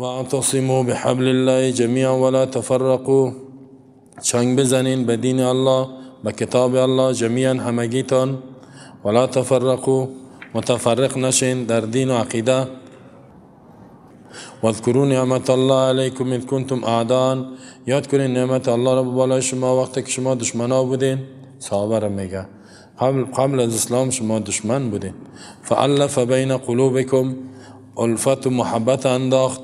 واعتصموا بحبل الله جميعا ولا تفرقوا. چنگ بزنین به دین الله، به کتاب الله جمیعا همگیتان. ولا تفرقوا، متفرق نشین در دین و عقیده. واذکروا نعمت الله علیکم اذ کنتم اعداء. یاد کنین نعمت الله را بالای شما وقتی که شما دشمنا بودین. صحابه را میگه قبل از اسلام شما دشمن بودین. فالف بین قلوبکم، الفت و محبت انداخت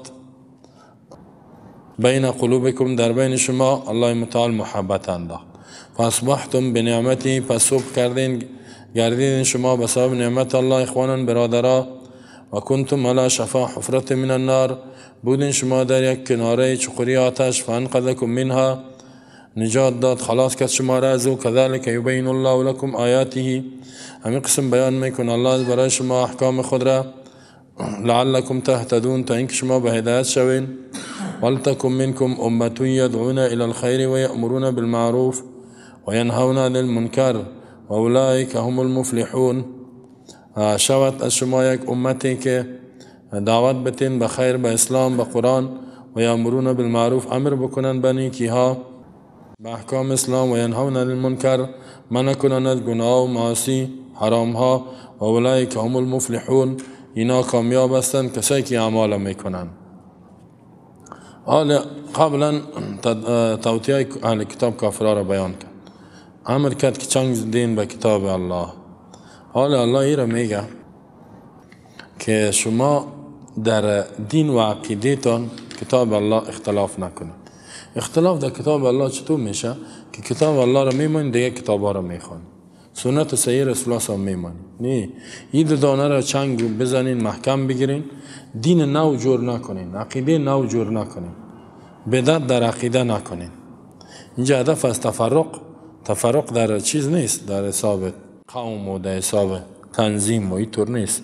بین قلوبکم، در بین شما الله متعال محبت انداخت. فاصبحتم بنعمتی، پس صبح گردیدین شما به سبب نعمت الله اخوانا برادرا. و کنتم علی شفا حفرت من النار، بودین شما در یک کناره چقری آتش. فانقذکم منها، نجات داد خلاص کرد شما را از او. کذالک یبین الله لکم آیاته، همین قسم بیان میکن الله برای شما احکام خود را. لعلکم تهتدون، تا اینکه شما به هدایت شوین. ولتکن منکم امة یدعون الی الخیر و یأمرون بالمعروف و ینهون عن المنکر و اولئک هم المفلحون. شود از شما یک امتی که دعوت بتین به خیر، به اسلام، به قرآن. و یأمرون بالمعروف، امر بکنن به نیکیها، به احکام اسلام. و ینهون عن المنکر، منع کنن از گناه و معاصی حرام ها. و اولئک هم المفلحون، اینا کامیاب هستند کسایی که اعمال میکنن. حالا قبلا توطیه اهل کتاب کافرها را بیان کرد، امر کرد که چنگ دین به کتاب الله. حالا الله ای را میگه که شما در دین و عقیده تان کتاب الله اختلاف نکنید. اختلاف در کتاب الله چطور میشه؟ که کتاب الله را میمانید، دیگه کتاب ها را میخوانید، سنت صحیح رسول الله میمانید. نه این دو دانه را چنگ بزنین، محکم بگیرین، دین نو جور نکنین، عقیده نو جور نکنین، بدعت در عقیده نکنین. اینجا هدف از تفرق در چیز نیست، در حساب قوم و در حساب تنظیم و اینطور نیست.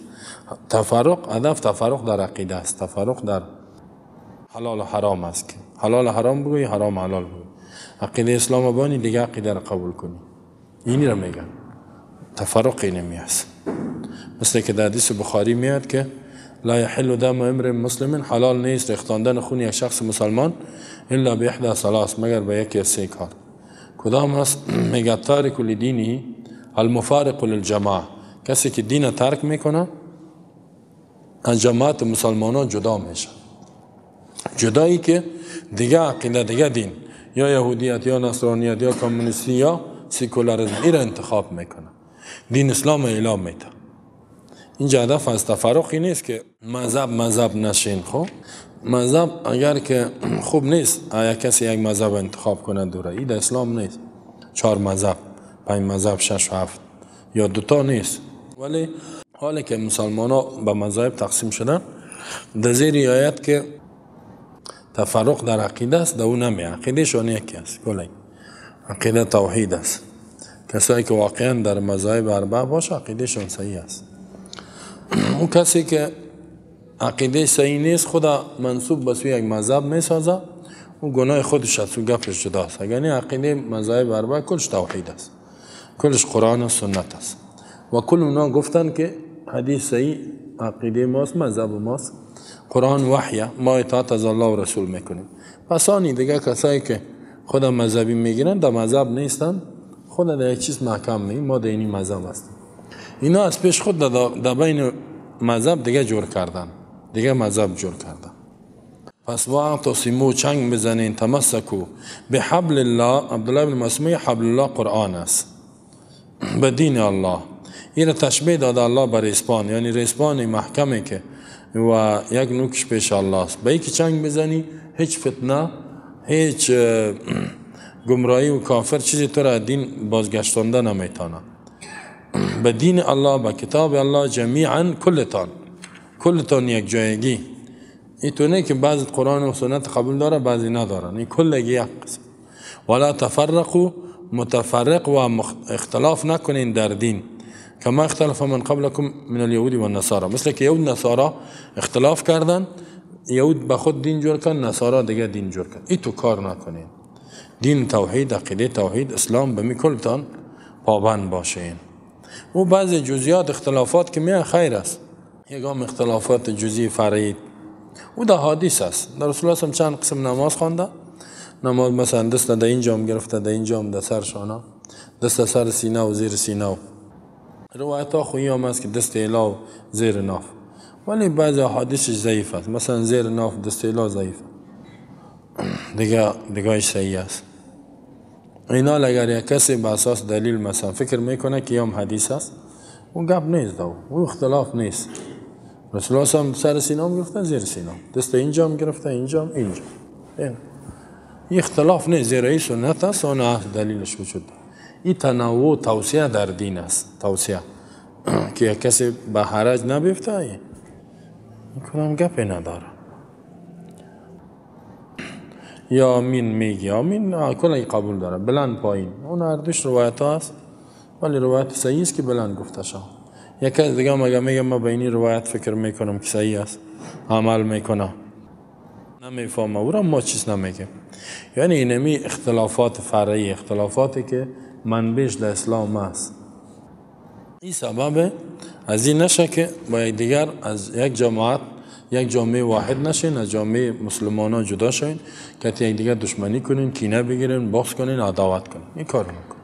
هدف تفرق در عقیده است، تفرق در حلال و حرام است. که حلال حرام بگوی، حرام حلال بگوی. عقیده اسلام بانی، دیگه عقیده را قبول کنی. اینی را میگن تفرق. اینه میست مثل که در حدیث بخاری میاد که لا یحل دم امرئ مسلم، حلال نیست ریختاندن خون یک شخص مسلمان الا باحدى ثلاث، مگر به یکی از سه کار. کدام است؟ میگه تارک لدینه المفارق للجماعه، کسی که دین ترک میکنه از جماعت مسلمانان جدا میشه. جدایی که دیگه عقیده، دیگه دین، یا یهودیت یا نصرانیت یا کمونیستی یا سیکولاریسم، این را انتخاب میکنه، دین اسلام اعلام میده. اینجا هدف از تفرقی نیست که مذهب نشین. خب مذهب اگر که خوب نیست، اگر کسی یک مذهب انتخاب کنه دوره، این در اسلام نیست. 4 مذهب، 5 مذهب، 6 و 7 یا 2 نیست. ولی حالی که مسلمان ها به مذاهب تقسیم شدن، در زیر آیت که تفرق در عقیده است، در اون نمیه. عقیده شان یکی است، کلی عقیده توحید است. کسایی که واقعا در مذاهب اربعه باشه عقیده شان صحیح است. اون کسی که عقیده صحیح نیست، خدا منسوب به سوی یک مذهب میسازه، اون گناه خودش است، اون گپش جداست. اگر عقیده مذاهب اربعه کلش توحید است، کلش قرآن و سنت است. و کل اونا گفتن که حدیث صحیح عقیده ماست، مذهب ماست، قرآن وحیه، ما اطاعت از الله و رسول میکنیم. پس آنی دیگه کسایی که خدا مذهبی میگیرن در مذهب نیستن، خدا در یک چیز محکم می، ما در اینی مذهب هستیم. اینا از پیش خود در بین مذهب دیگه جور کردن، دیگه مذهب جور کردن. پس واعتصموا، چنگ بزنین، تمسکو به حبل الله. عبدالله بن مسعود حبل الله قرآن است، به دین الله. این تشبیه داده الله بر ریسمان، یعنی ریسمان محکمه که و یک نوکش پیش الله است. به اینکه چنگ بزنی، هیچ فتنه، هیچ گمراهی و کافر چیزی تو را دین بازگشتانده نمیتونه. به دین الله، به کتاب الله جمیعا، کلتان یک جایگی. این تو نه که بعضی قرآن و سنت قبول داره بعضی ندارن، این کلگی یک قسم. ولا تفرقوا، متفرق و اختلاف نکنین در دین. کما اختلاف من قبلکم من الیهود و النصارى، مثل که یهود نصارا اختلاف کردن، یهود به خود دین جور کردن، نصارا دیگه دین جور کردن. این تو کار نکنین. دین توحید، عقیده توحید، اسلام به می کلتان پابند باشین. و بعضی جزئیات اختلافات که میان خیر است، یکم اختلافات جزئی فرعی او در حدیث است. در رسول الله چند قسم نماز خوانده. نماز مثلا دست در اینجا هم گرفته، در اینجا هم در سرشانه، دست سر سینه و زیر سینه. روایت ها خویی هم است که دست الا و زیر ناف، ولی بعضی حدیثش ضعیف است. مثلا زیر ناف دست الا ضعیف، دیگه صحیح است. اینا اگر یک کسی به اساس دلیل مثلا فکر میکنه که هم حدیث است، اون گپ نیست، او اختلاف نیست. رسول الله هم سر سینه هم گرفته، زیر سینه دست اینجا هم گرفته، اینجا هم اینجا. این اختلاف نیست، زیر این سنت است و نه دلیلش وجود دارد. این تنوع توصیه در دین است، توصیه که یک کسی به حرج نبیفته، این کنم گپی نداره. یا آمین میگی، آمین کلی قبول داره، بلند پایین. اون هر دوش روایت هست، ولی روایت صحیح است که بلند گفته شد. یک کس دیگه مگه میگه ما به این روایت فکر میکنم که صحیح است، عمل میکنه، نمیفهمه، او را ما چیز نمیگیم. یعنی اینمی اختلافات فرعی، اختلافاتی که منبعش در اسلام است. این سبب از این نشه که با یک دیگر از یک جماعت، یک جامعه واحد نشین، از جامعه مسلمانان جدا شین، که یک دیگر دشمنی کنین، کینه بگیرین، بغض کنین، عداوت کنین. این کار نکن.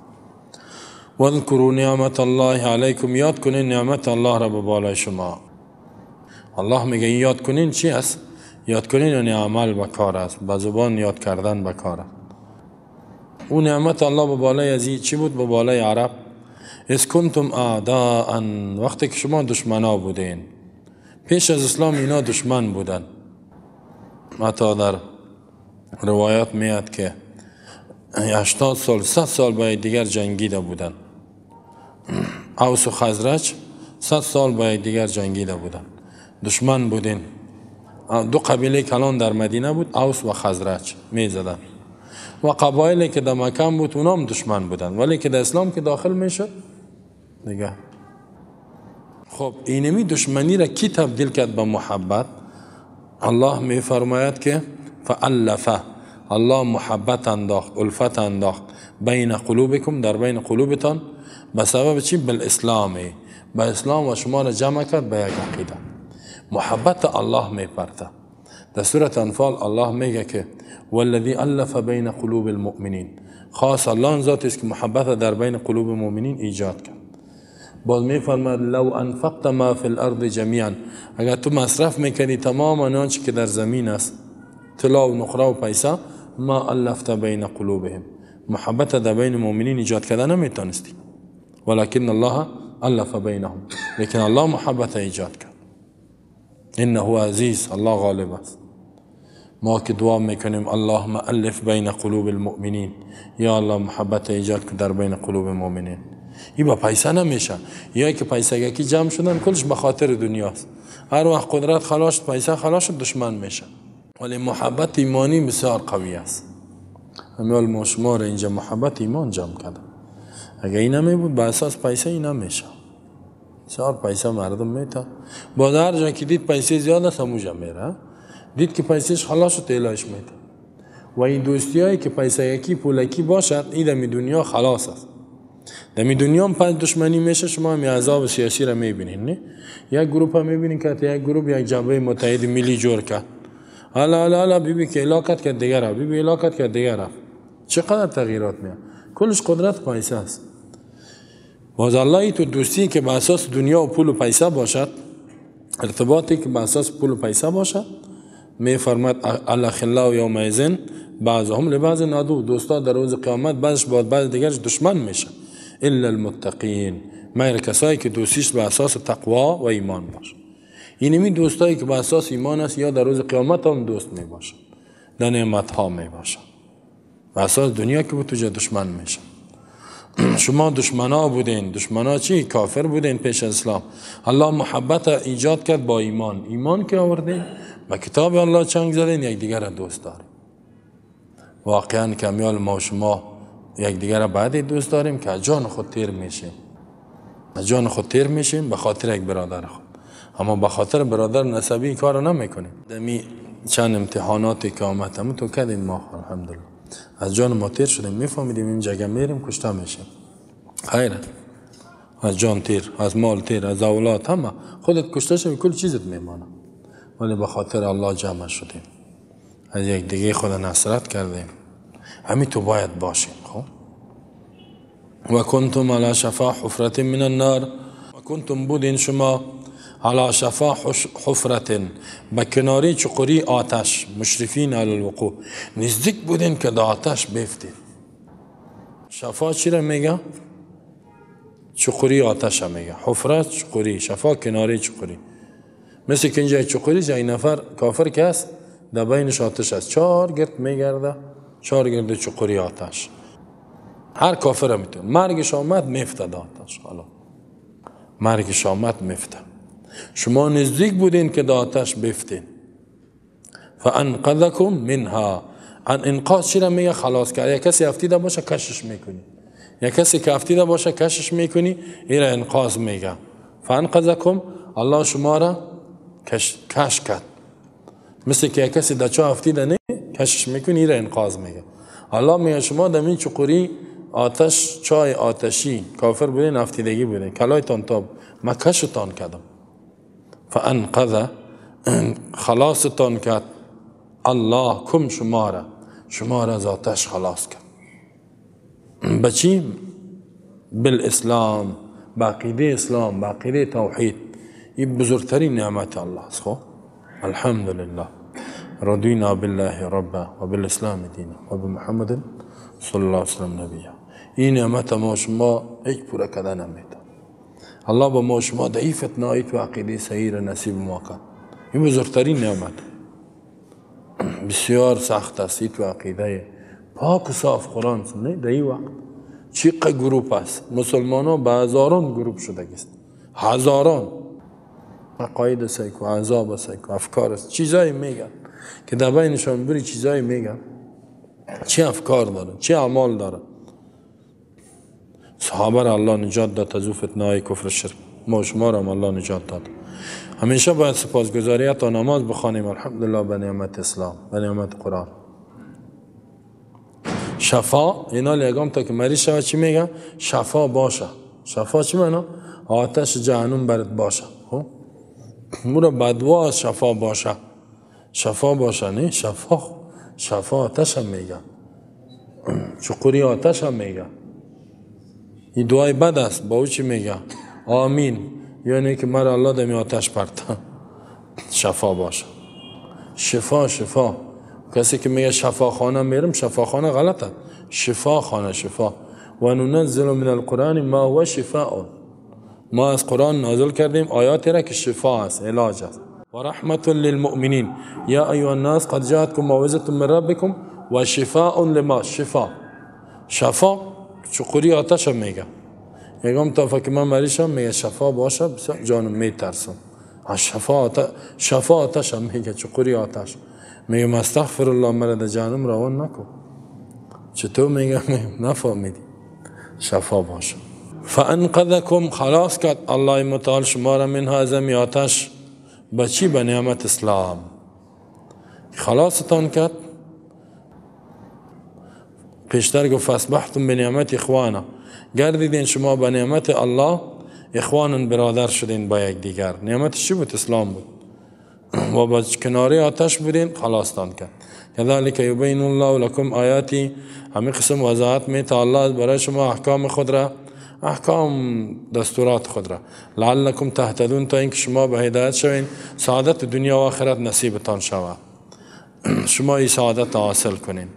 واذکروا نعمت الله علیکم، یاد کنین نعمت الله را به بالای شما. الله میگه یاد کنین چی است؟ یاد کنین یعنی عمل به کار است، به زبان یاد کردن به کار است. اون نعمت الله به بالای ازی چی بود؟ به بالای عرب. اذ کنتم اعداء، وقتی که شما دشمنا بودین. پیش از اسلام اینا دشمن بودن. حتی در روایات میاد که 80 سال 100 سال باید دیگر جنگیده بودن. اوس و خزرج 100 سال باید دیگر جنگیده بودن، دشمن بودین. دو قبیله کلان در مدینه بود، اوس و خزرج می زدن، و قبایلی که در مکه بود اونا هم دشمن بودن، ولی که در اسلام که داخل می شد دیگه. خب اینمی دشمنی را کی تبدیل کرد به محبت؟ الله می فرماید که فالفه، الله محبت انداخت، الفت انداخت بین قلوبکم، در بین قلوبتان. به سبب چی؟ بالاسلامی، به اسلام و شما را جمع کرد به یک عقیده. محبت الله می پرته. در سوره انفال الله میگه که والذی الف بین قلوب المؤمنین، خاص الله ذات است که محبت در بین قلوب مؤمنین ایجاد کرد. باز می فرماید لو انفقت ما فی الارض جمیعا، اگر تو مصرف میکنی تمام آنچه که در زمین است، طلا و نقره و پیسه، ما الفت بین قلوبهم، محبت در بین مؤمنین ایجاد کرده نمیتونستی، ولکن الله الف بینهم، لیکن الله محبت ایجاد کرد. انه عزیز، الله غالب است. ما که دعا میکنیم اللهم الف بین قلوب المؤمنین، یا الله محبت ایجاد کن در بین قلوب مؤمنین. این با پیسه نمیشه، یا که پیسه یکی جمع شدن کلش به خاطر دنیاست. هر وقت قدرت خلاص، پیسه خلاص، دشمن میشه. ولی محبت ایمانی بسیار قوی است. امیال ما شما را اینجا محبت ایمان جمع کرده. اگه این نمی بود به اساس پیسه این نمیشه. بسیار پیسه مردم میتا، با هر جا که دید پیسه زیاد است هموجا میره، دید که پیسهش خلاص شد تیلاش میتا. و این دوستی هایی که پیسه یکی پولکی باشد، این دمی دنیا خلاص است. دمی دنیا هم پس دشمنی میشه. شما هم عذاب سیاسی را میبینین، نه؟ یک گروپ هم میبینین که یک گروپ یک جبهه متحد ملی جور کرد، حالا بیبی که علاقت کرد دیگر رفت، بیبی علاقت کرد دیگر رفت. چقدر تغییرات میاد. کلش قدرت پیسه است. باز الله تو دوستی که به اساس دنیا و پول و پیسه باشد، ارتباطی که به اساس پول و پیسه باشد، می فرماید الاخلاء یومئذ بعضهم لبعض عدو، دوستا در روز قیامت بعضش با بعض دیگرش دشمن میشه. الا المتقین، مگر کسایی که دوستیش به اساس تقوا و ایمان باشه. اینمی دوستایی که به اساس ایمان است، یا در روز قیامت هم دوست می باشه، در نعمت ها می باشه. به اساس دنیا که بود تو دشمن میشه. شما دشمنا بودین. دشمنا چی؟ کافر بودین پیش از اسلام. الله محبت ایجاد کرد با ایمان. ایمان که آوردین، با کتاب الله چنگ زدین، یک دیگر را دوست داریم. واقعا کمیال ما و شما یک دیگر را بعد دوست داریم که جان خود تیر میشیم. جان خود تیر میشیم به خاطر یک برادر خود، اما به خاطر برادر نسبی کارو نمیکنیم. دمی چند امتحاناتی که آمد همون تو کردین، ما الحمدلله از جان ما تیر شدیم، میفهمیدیم این جگه میریم کشته میشیم. خیره، از جان تیر، از مال تیر، از اولاد، همه خودت کشته شوی کل چیزت میمانه. ولی به خاطر الله جمع شدیم، از یک دیگه خود نصرت کردیم. همین تو باید باشیم. خب و کنتم علی شفا حفرة من النار، و کنتم بودین شما علی شفا حفرة، به کناری چقری آتش، مشرفین علی الوقوع، نزدیک بودین که در آتش بیفتید. شفا چی را میگه؟ چقری آتش را میگه. حفره چقری، شفا کناری چقری. مثل که اینجا چقری جای نفر کافر که هست در بینش آتش هست، 4 گرد میگرده، 4 گرد چقری آتش. هر کافر هم میتونه، مرگش آمد میفته در آتش. حالا مرگش آمد میفته. شما نزدیک بودین که در آتش بیفتین. فانقذکم منها، انقاذ چی را میگه؟ خلاص کرد. یک کسی افتیده باشه کشش میکنی، یک کسی که افتیده باشه کشش میکنی، این را انقاذ میگه. فانقذکم، الله شما را کش کرد. مثل که یک کسی در چاه افتیده نه کشش میکنی، این را انقاذ میگه. الله میگه شما در این چقری آتش، چای آتشی کافر بودین، افتیدگی بودین، کلایتان تاب، من کشتان کردم. فانقذ، خلاصتان کرد الله کم، شما را از آتش خلاص کرد. بچی؟ بالاسلام، بعقیده اسلام، بعقیده توحید. این بزرگترین نعمت الله است. خب الحمدلله، رضینا بالله ربا و بالاسلام دینا و بمحمد صلی الله علیه وسلم نبیه. این نعمت ما شما هیچ پورا کده نمیده. الله با ما شما در این فتنه و عقیده صحیح را نصیب ما کرد. این بزرگترین نعمت. بسیار سخت است و عقیده پاک و صاف قرآن نه. در این وقت چقدر گروپ است، مسلمان ها به هزاران گروپ شده است، هزاران عقاید سیکو، عذاب سیکو، افکار است، چیزایی میگن که در بینشان بری چیزایی میگن، چه افکار داره، چه اعمال داره. صحابه را الله نجات داد از فتنه کفر شرک، ما شما را هم الله نجات داد. همیشه باید سپاسگزاری تا نماز بخوانیم الحمدلله به نعمت اسلام، به نعمت قرآن. شفا، اینا لیگام تا که مریض شود چی میگه؟ شفا باشه. شفا چی معنی؟ آتش جهنم برات باشه. مورا بدوا شفا باشه، شفا باشه نه، شفا آتش هم میگه، چقری آتش هم میگه. این دعای بد است. با او چی میگه؟ آمین، یعنی که مرا الله دمی آتش پرته. شفا باشه. شفا کسی که میگه شفاخانه میرم، شفاخانه غلطه. شفاخانه، شفا. و ننزل من القرآن ما هو شفاء، ما از قرآن نازل کردیم آیاتی را که شفا است، علاج است. و رحمت للمؤمنین یا ایها الناس قد جاءتكم موعظة من ربكم و شفاء لما، شفا چقری آتش میگه. یکم تا فکر من مریشم میگه شفا باشه، بسیار جانم میترسم. شفا آتش میگه، چقری آتش میگه استغفر الله، مرا در جهنم روان نکن. چطور میگه؟ نفهمیدی. شفا باشه. فانقذکم، خلاص کرد الله متعال شما را من هذا آتش. بچی؟ به نعمت اسلام خلاصتان کرد. پیشتر گفت فاصبحتم بنعمت اخوانا، گردیدین شما به نعمت الله اخوان، برادر شدین با یک دیگر. نعمت چی بود؟ اسلام بود. و با کناری آتش بودین، خلاصتان کرد. کذالک یبین الله لکم آیاتی، همین قسم وضاحت میته الله برای شما احکام خود را، احکام دستورات خود را، لعلکم تهتدون، تا اینکه شما به هدایت شوین، سعادت دنیا و آخرت نصیبتان شود، شما این سعادت حاصل کنین.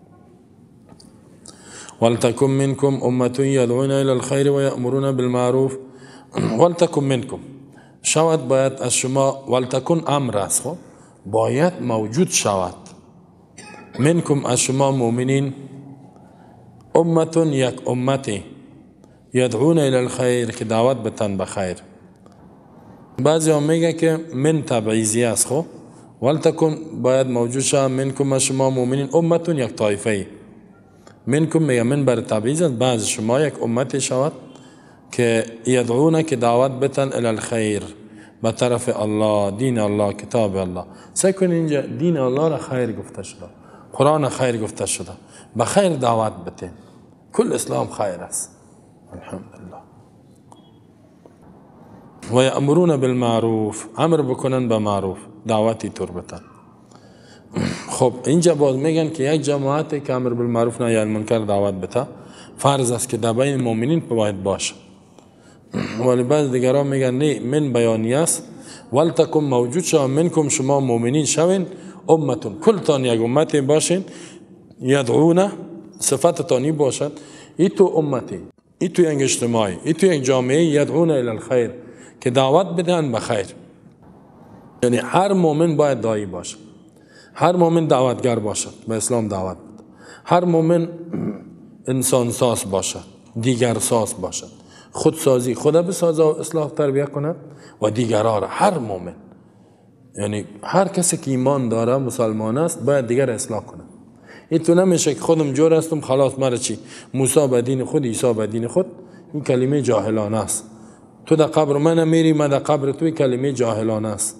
ولتکن منکم امة یدعون الی الخیر و یأمرون بالمعروف. ولتکن منکم، شود باید از شما، ولتکن امر است، خب باید موجود شود، منکم از شما مؤمنین، امة یک امتی، یدعون الی الخیر که دعوت بتن به خیر. بعضی هم میگه که من تبعیضی است. خب ولتکن باید موجود شود، منکم از شما مؤمنین، امة یک طایفه، منکم میگه من بر تبعیض است، بعض شما یک امتی شود که یدعون که دعوت بتن الی الخیر، به طرف الله، دین الله، کتاب الله. سکن اینجا دین الله را خیر گفته شده، قرآن خیر گفته شده، به خیر دعوت بتن. کل اسلام خیر است الحمدلله. و یأمرون بالمعروف، امر بکنن به معروف، دعوتی تربتن. خب اینجا باز میگن که یک جماعتی که امر بالمعروف نهی عن المنکر دعوت بده فرض است که در بین مؤمنین باید باشه، ولی بعض دیگران میگن نه، من بیانیه است، ولتکن موجود شما منکم، شما مؤمنین شوین، امتون، کلتان یک امتی باشین، یدعونه صفت تانی باشد، ای تو امتی، ای تو یک اجتماعی، ای تو یک جامعه، یدعونه الی الخیر، که دعوت بدن به خیر. یعنی هر مؤمن باید داعی باشه، هر مؤمن دعوتگر باشد، به اسلام دعوت بده. هر مؤمن انسان ساز باشد، دیگر ساز باشد، خودسازی، خدا بسازه و اصلاح تربیه کند و دیگرها را. هر مؤمن، یعنی هر کسی که ایمان داره، مسلمان است، باید دیگر اصلاح کنه. این تو نمیشه که خودم جور هستم خلاص مرا چی، موسی به دین خود، عیسی به دین خود. این کلمه جاهلانه است. تو در قبر من میری، من در قبر تو، کلمه جاهلانه است.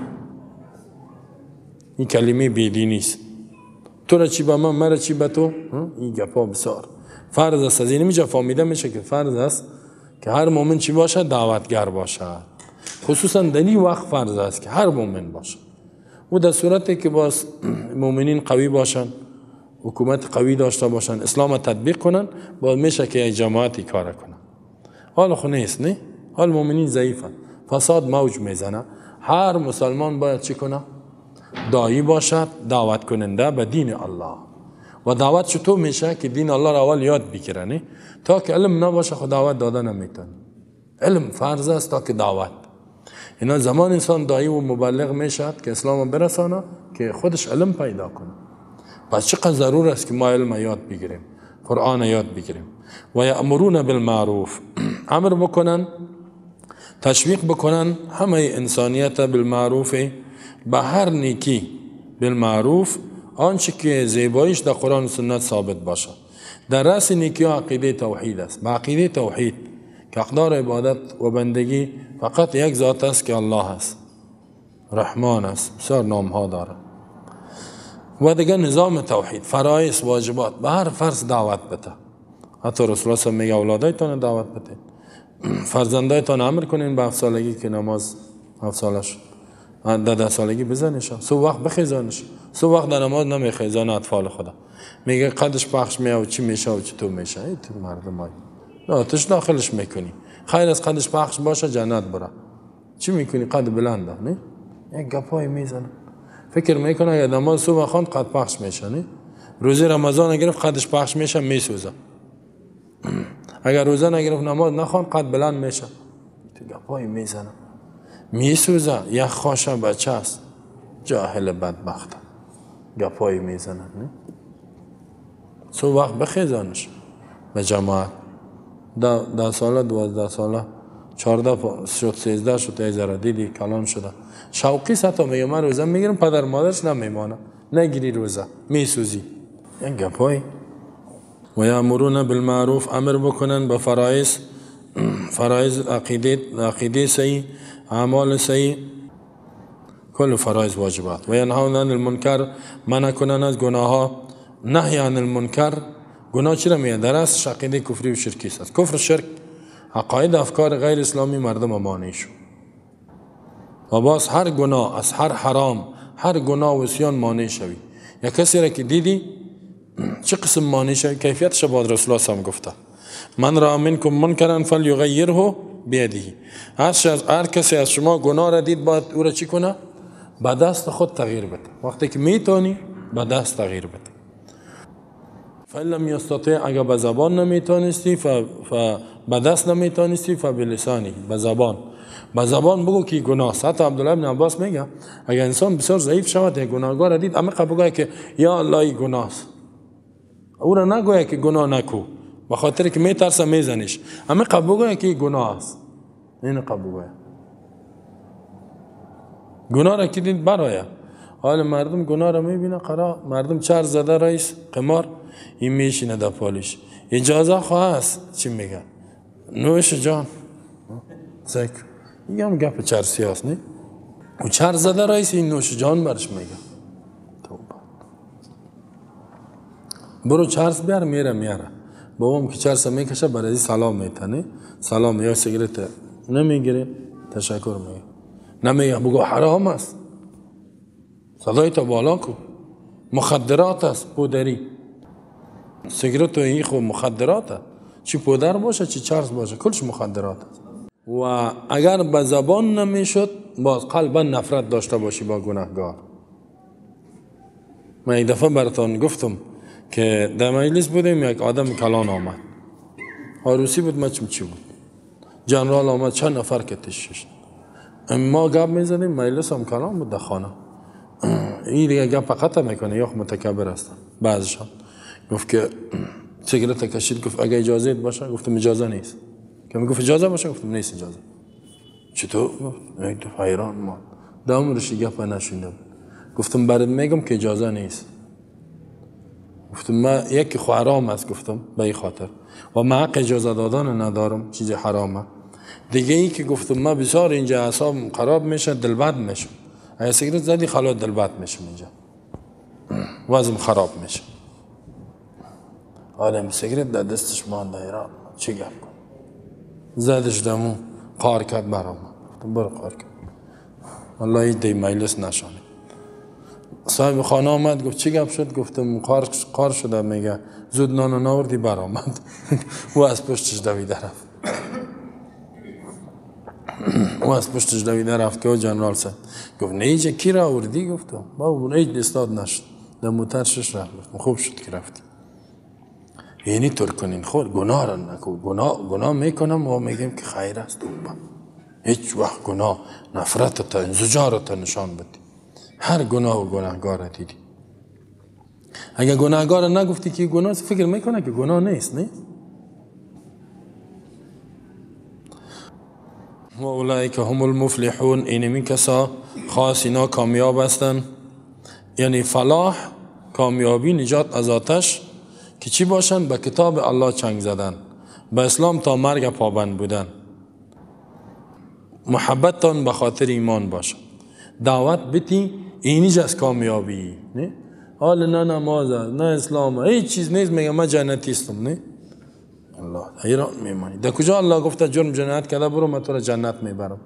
این کلمه بیدینی است. تو را چی به من، مرا چی به تو، این گپا بسیار فرض است. از این میجا فهمیده میشه که فرض است که هر مؤمن چی باشه، دعوتگر باشه. خصوصا در این وقت فرض است که هر مؤمن باشه. و در صورتی که باز مؤمنین قوی باشن، حکومت قوی داشته باشن، اسلام تطبیق کنن، باز میشه که یک جماعتی کار کنن. حال خو نیست، نه؟ حال مؤمنین ضعیفن، فساد موج میزنه. هر مسلمان باید چی کنه؟ داعی باشد، دعوت کننده به دین الله. و دعوت چطور میشه که دین الله را اول یاد بگیره، نه؟ تا که علم نباشه خود دعوت داده نمیتونه. علم فرض است تا که دعوت. اینا زمان انسان داعی و مبلغ میشد که اسلام برسانه که خودش علم پیدا کنه. پس چقدر ضرور است که ما علم یاد بگیریم، قرآن یاد بگیریم. و یأمرون بالمعروف، امر بکنن، تشویق بکنن همه انسانیت بالمعروف، به هر نیکی، بالمعروف آنچه که زیباییش در قرآن و سنت ثابت باشه. در رأس نیکی عقیده توحید است. با عقیده توحید که اقدار عبادت و بندگی فقط یک ذات است که الله است، رحمان است، بسیار نام ها داره. و دیگه نظام توحید، فرایض، واجبات، به هر فرض دعوت بده. حتی رسول الله میگه اولادایتان دعوت بده، فرزندایتان امر کنین به 7 سالگی که نماز 7 ساله شد، 10 سالگی بزنش، سو وقت بخیزانش. سو وقت در نماز نمیخیزان اطفال خدا. میگه قدش پخش میشه و چی میشه و چطور میشه. ای تو مردم های آتش داخلش میکنی. خیر از قدش پخش باشه جنت بره. چی میکنی؟ قد بلنده، نه؟ یک گپای میزنه. فکر میکنه اگه نماز صبح خواند قد پخش میشه، نه؟ روزه رمضان گرفت قدش پخش میشه، میسوزه. اگر روزه نگرفت نماز نخواند قد بلند میشه. تو گپای میزنه، میسوزه. یک خوشه بچه است، جاهل بدبخت، گپای میزنه، نه؟ سو وقت بخیزانش به جماعت. 10 ساله، 12 ساله، 14 شد، 13 شد، یه ذره دیدی کلان شده. شوقی ستا میگه من روزه میگیرم، پدر مادرش نمیمانه. نگیری روزه، میسوزی. این گپای. و یامرون بالمعروف، امر بکنن به فرایض، فرایض عقیده صحیح، اعمال صحیح، کل فرایض واجبات. و ینهون عن المنکر، منع کنن از گناه ها. نهی عن المنکر، گناه چی را میگه؟ در اصل عقیده کفری و شرکی است. کفر شرک عقاید افکار غیر اسلامی مردم مانع شد. و باز هر گناه، از هر حرام، هر گناه و عصیان مانع شوی. یا کسی را که دیدی چه قسم مانع شوی؟ کیفیتش بعد رسول الله هم گفته من را منکم منکرا فلیغیره بیده. هر کسی از شما گناه را دید باید او را چی کنه؟ با دست خود تغییر بده. وقتی که میتونی با دست تغییر بده. فإن لم يستطع، اگر به زبان نمیتونستی، به دست نمیتونستی، فبلسانی، به زبان. به زبان بگو که گناه است. حتی عبدالله بن عباس میگه اگر انسان بسیار ضعیف شود، یک گناهگار را دید، عمیق بگوید که یا الله این گناه است. او را نگوید که گناه نکو، به خاطر که میترسه میزنیش. عمیق بگوید که گناه است. این قبوله. گناه را که دید برای حال مردم گناه را میبینه، قرار مردم چهار زده رئیس قمار، این میشینه در پالیش. اجازه خواه هست چی میگه؟ نوش جان زک میگم گپ چهار سیاس نی. و چهار زده رئیس این نوش جان برش میگه. توبه. برو چارس بیار، میاره بابام که چارس میکشه برای سلام میتنه، سلام یا سیگرت نمیگیره، تشکر میگه. نمیگه بگو حرام است، صدای تو بالا کو، مخدرات است، پودری. سیگرت و این خود مخدرات است، چی پودر باشه چی چرس باشه کلش مخدرات است. و اگر به زبان نمیشد باز قلبا نفرت داشته باشی با گناهگار. من یک دفعه براتون گفتم که در مجلس بودیم، یک آدم کلان آمد، عروسی بود، مچم چی بود، جنرال آمد، چند نفر کتش شد. ما گپ میزنیم، مجلس هم کلان بود در خانه. این دیگه گپ قطع میکنه یا متکبر هستن بعضشان. گفت که سیگرت کشید، گفت اگه اجازه باشه، گفتم اجازه نیست. که میگفت اجازه باشه، گفتم نیست اجازه. چطور؟ گفت یک دفعه حیران ما دامرش گپ نشینده. گفتم برات میگم که اجازه نیست. گفتم ما یکی خو حرام است، گفتم به این خاطر و ما حق اجازه دادن ندارم، چیز حرامه. دیگه ای که گفتم ما بسیار اینجا اعصاب خراب میشه، دلبد میشه. اگه سیگرت زدی خلاص دلبد میشه، اینجا وزن خراب میشه. آدم سیگرت در دستش مانده، ایران چی گپ کن؟ زدش دمو قار کرد برام. گفتم برو قار کرد. والله این دی مجلس نشانه. صاحب خانه آمد، گفت چی گپ شد؟ گفتم قار شده. میگه زود نانو ناوردی برآمد. و از پشتش دویده رفت. و از پشتش دویده رفت که جنرال سه گفت نه ایجا کی را آوردی؟ گفتم با اون ایج استاد نشد، در موترشش رفت. گفتم خوب شد که رفتی. یعنی طور کنین خود گناه را نکن. گناه میکنم و میگم که خیر است. هیچ وقت گناه نفرت تا انزجار تا نشان بدی. هر گناه و گناهگار دیدی. اگر گناهگار نگفتی که گناه، فکر میکنه که گناه نیست. نه و اولئک هم المفلحون. اینمی کسا خاص اینا کامیاب هستن. یعنی فلاح، کامیابی، نجات از آتش که چی باشن؟ به کتاب الله چنگ زدن، به اسلام تا مرگ پابند بودن، محبتتان به خاطر ایمان باشه، دعوت بتی، اینیش از کامیابی. نه حال نه نماز نه اسلام، هیچ چیز نیست. میگه من جنتی هستم. نه الله حیران میمانی. در کجا الله گفته جرم جنایت کرده برو من تو را جنت میبرم؟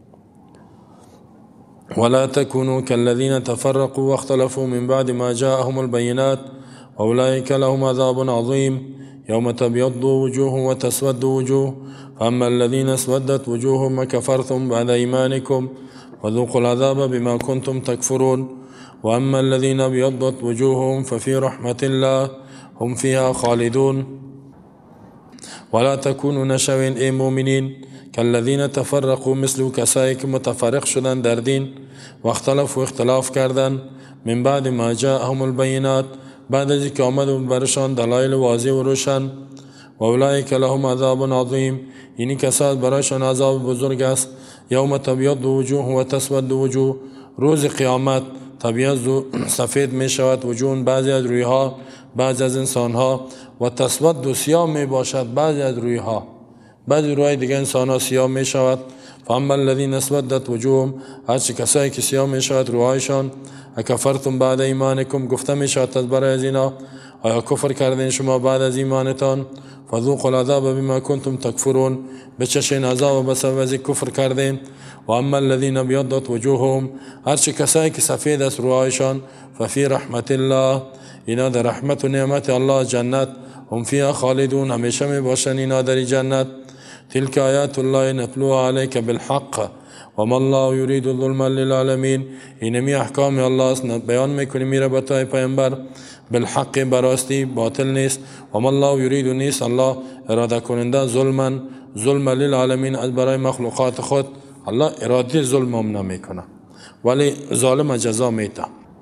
ولا تكونوا كالذين تفرقوا واختلفوا من بعد ما جاءهم البينات أولئك لهم عذاب عظيم يوم تبيض وجوه وتسود وجوه فأما الذين اسودت وجوههم وكفرتم بعد إيمانكم وذوقوا العذاب بما كنتم تكفرون وأما الذين ابيضت وجوههم ففي رحمة الله هم فيها خالدون ولا تكونوا نشوين ای مؤمنین كالذين تفرقوا مثل کسایی که متفرق شدن در دین و اختلاف کردن من بعد ما جاءهم البینات، بعد از که آمد برشان دلایل واضح و روشن. و اولئک لهم عذاب عظیم، یعنی کسات برایشان عذاب بزرگ است. یوم تبیض وجوه و تسود وجوه، روز قیامت تبیض سفید می شود وجوه، بعضی از رویها، بعضی از انسانها، و تسود سیاه می باشد بعضی از رویها، بعضی روی دیگه انسانها سیاه می شود. فاما الذین اسودت وجوههم، هرچی کسایی که سیاه می شود رویشان، اکفرتم بعد ایمانکم، گفته می شود از برای از اینا آیا کفر کردین شما بعد از ایمانتان؟ فذوقوا العذاب بما کنتم تکفرون، بچشین عذاب بسبب از کفر کردین. و اما الذین ابیضت وجوههم، هرچی کسایی که سفید است رویشان، ففی رحمت الله، اینا در رحمت و نعمت الله جنت، هم فیها خالدون، همیشه می باشن اینا در جنت. تلك آیات الله نتلوها علیک بالحق وما الله یرید ظلما للعالمین، اینمی احکام الله است بیان میکنی میره به تو پیامبر، بالحق براستی، باطل نیست. وما الله یرید نیست الله اراده کننده ظلم للعالمین، از برای مخلوقات خود الله اراده ظلم هم نمیکنه ولی ظالم جزا میده.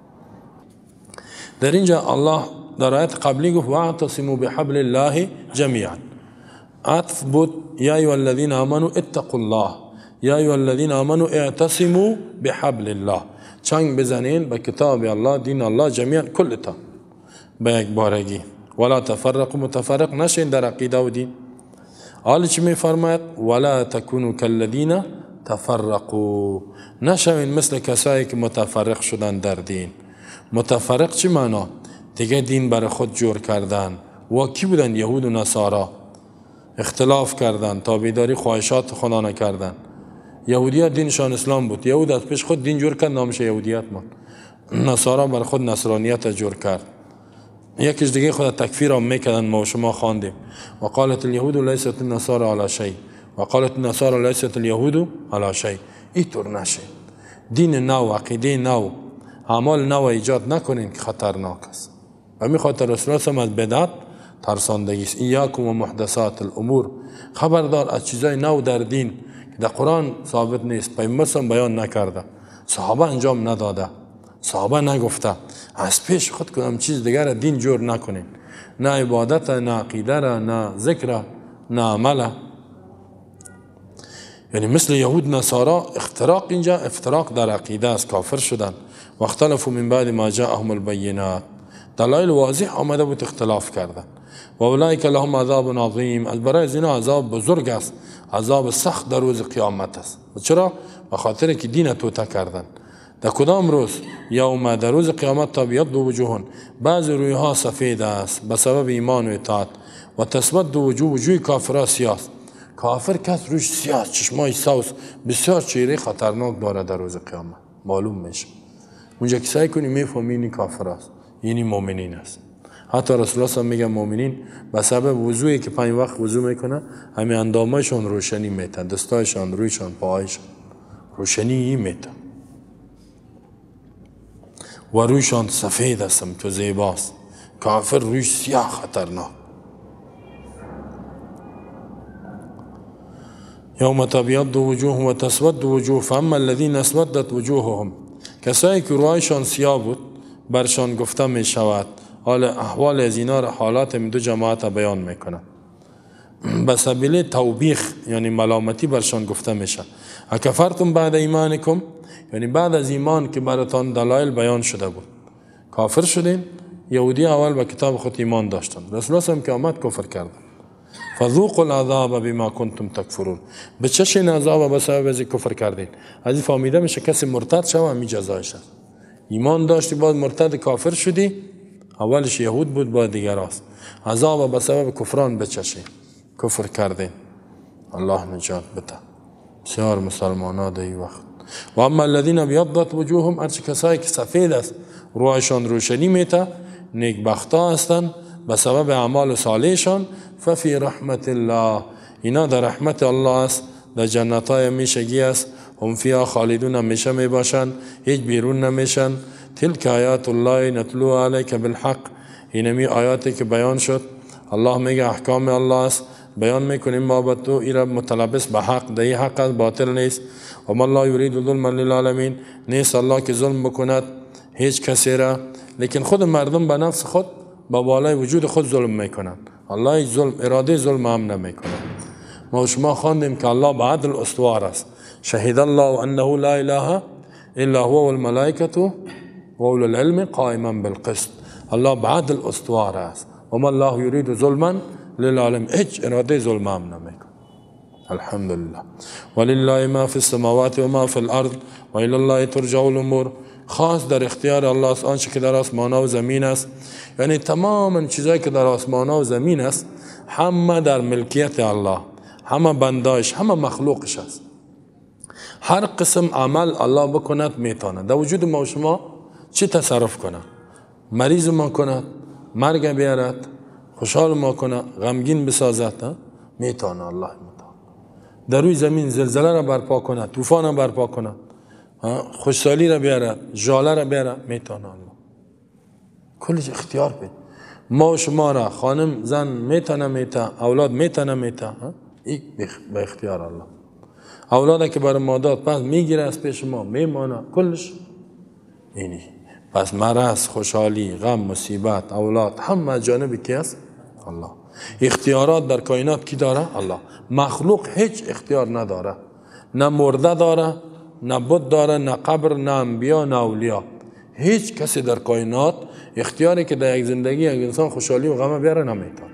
در اینجا الله در آیت قبلی گفت واعتصموا بحبل الله جميعا، عطف بود یا ایها الذین آمنوا اتقوا الله، یا ایها الذین آمنوا اعتصموا بحبل الله، چنگ بزنین به کتاب الله، دین الله جميعا، کلتا به یک بارگی. ولا تفرقوا، متفرق نشین در عقیده و دین. حالا چی می فرماید؟ ولا تکونوا کالذین تفرقوا، نشوین مثل کسایی که متفرق شدن در دین. متفرق چی معنا؟ دیگه دین برای خود جور کردن. و کی بودن؟ یهود و نصارا. اختلاف کردن، تابعداری خواهشات خدا نکردن. یهودیت دینشان اسلام بود، یهود از پیش خود دین جور کرد نامش یهودیت ماند. نصارا بر خود نصرانیت جور کرد. یکیش دیگه خود تکفیر هم میکردن، ما و شما خواندیم و قالت اليهود لیست النصارى علی شیء و قالت النصارى لیست اليهود علی شیء. اینطور نشه، دین نو، عقیده نو، اعمال نو ایجاد نکنین که خطرناک است. و می خاطر رسول الله از بدعت ترساندگی است. ایاکم و محدثات الامور، خبردار از چیزای نو در دین که در قرآن ثابت نیست، پیامبر بیان نکرده، صحابه انجام نداده، صحابه نگفته، از پیش خود کدام چیز دیگر دین جور نکنین، نه عبادت، نه عقیده را، نه ذکر، نه عمل. یعنی مثل یهود نصارا اختراق، اینجا افتراق در عقیده است، کافر شدن. و اختلفوا من بعد ما جاءهم البینات، دلایل واضح آمده بود اختلاف کردن. و اولئک لهم عذاب عظیم، از برای زنا عذاب بزرگ است، عذاب سخت در روز قیامت است. و چرا؟ به خاطر که دین توته کردن. در کدام روز؟ یوم، در روز قیامت، تبیض وجوه، بعض رویها سفید است به سبب ایمان و اطاعت، و تسود وجوه، وجوه کافرها سیاه. کافر کس روش سیاه، چشمای سوس، بسیار چهره خطرناک داره در روز قیامت، معلوم میشه. اونجا که سعی کنی میفهمینی کافر است، یعنی مؤمنین است. حتی رسول الله میگه مؤمنین به سبب وضوئی که 5 وقت وضو میکنه، همین اندامایشون روشنی میته، دستایشان، رویشان، پاهایشان روشنی میته و رویشان سفید است، تو زیباست. کافر رویش سیاه، خطرناک. یوم تبیض وجوه و تسود وجوه، فاما الذین اسودت وجوههم، کسایی که رویشان سیاه بود برشان گفته می شود. حال احوال از اینا را حالات دو جماعت بیان میکنه. به سبیل توبیخ یعنی ملامتی برشان گفته میشه. اکفرتم بعد ایمانکم، یعنی بعد از ایمان که براتان دلایل بیان شده بود کافر شدین. یهودی اول به کتاب خود ایمان داشتن، رسول الله که آمد کفر کردن. فذوقوا العذاب بما کنتم تکفرون، به چشین عذاب به سبب از کفر کردین. از این فهمیده میشه کسی مرتد شوه همین جزایش است. ایمان داشتی بعد مرتد کافر شدی، اولش یهود بود بعد دیگر است، عذاب به سبب کفران بچشی، کفر کردین. الله نجات بده بسیار مسلمانا در این وقت. و اما الذین ابیضت وجوههم، هرچه کسایی که سفید است رویشان روشنی میته، نیکبختا هستند به سبب اعمال صالحشان. ففی رحمت الله، اینا در رحمت الله است، در جنتای همیشگی است. هم فیها خالدون، همیشه می باشند، هیچ بیرون نمیشن. تلک آیات الله نتلو علیک بالحق، اینمی آیاتی که بیان شد، الله میگه احکام الله است، بیان میکنیم ما به تو، ایرا متلبس به حق، دهی حق است، باطل نیست. و ما الله یرید ظلما للعالمین، نیست الله که ظلم بکند هیچ کسی را، لیکن خود مردم به نفس خود با بالای وجود خود ظلم میکنند. الله هیچ ظلم، اراده ظلم هم نمیکنه. ما شما خواندیم که الله به عدل استوار است. شهید الله انه لا اله الا هو والملائکه و اولو العلم قائما بالقسط. الله به عدل استوار است. و ما الله یرید ظلما للعالمین، هیچ اراده ظلم هم نمیکنه. الحمدلله. ولله ما فی السماوات و ما فی الارض و الی الله ترجع الامور، خاص در اختیار الله است آنچه که در آسمان و زمین است. یعنی تمام چیزایی که در آسمان و زمین است همه در ملکیت الله، همه بندایش، همه مخلوقش است. هر قسم عمل الله بکند میتونه. در وجود ما و شما چی تصرف کنه؟ مریض ما کند، مرگ بیارد، خوشحال ما کنه، غمگین بسازد، میتونه الله. در روی زمین زلزله را برپا کند، طوفان را برپا کند، خوشحالی را بیارد، ژاله را بیارد، میتونه الله. کلش اختیار بید. ما و شما را خانم زن میتونه میته، اولاد میتونه میته، این به اختیار الله. اولاد که برای ما داد پس میگیره از پیش ما، میمانه، کلش اینی. پس مرض، خوشحالی، غم، مصیبت، اولاد همه جانب کی است؟ الله. اختیارات در کائنات کی داره؟ الله. مخلوق هیچ اختیار نداره، نه مرده داره، نه بت داره، نه قبر، نه انبیا، نه اولیا. هیچ کسی در کائنات اختیاری که در یک زندگی یک انسان خوشحالی و غم بیاره نمیتونه.